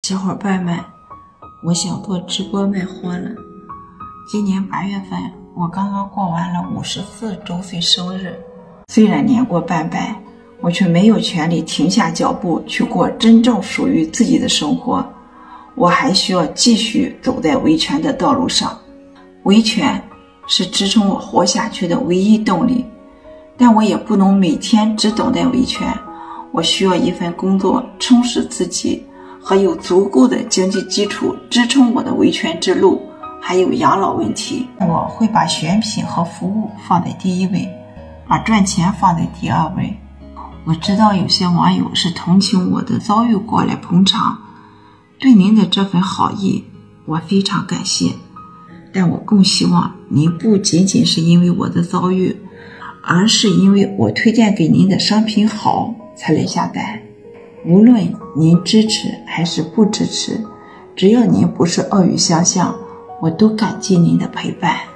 小伙伴们，我想做直播卖货了。今年8月份，我刚刚过完了54周岁生日。虽然年过半百，我却没有权利停下脚步去过真正属于自己的生活。我还需要继续走在维权的道路上。维权是支撑我活下去的唯一动力，但我也不能每天只等待维权。我需要一份工作充实自己，和有足够的经济基础支撑我的维权之路，还有养老问题。我会把选品和服务放在第一位，把赚钱放在第二位。我知道有些网友是同情我的遭遇过来捧场，对您的这份好意我非常感谢，但我更希望您不仅仅是因为我的遭遇，而是因为我推荐给您的商品好才来下单。无论您支持还是不支持，只要您不是恶语相向，我都感激您的陪伴。